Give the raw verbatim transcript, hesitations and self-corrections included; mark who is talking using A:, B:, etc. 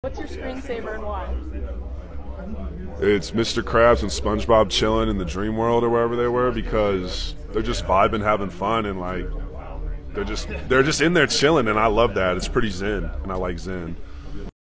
A: What's your screensaver and why?
B: It's Mister Krabs and SpongeBob chilling in the dream world or wherever they were, because they're just vibing, having fun, and like they're just they're just in there chilling, and I love that. It's pretty zen, and I like zen.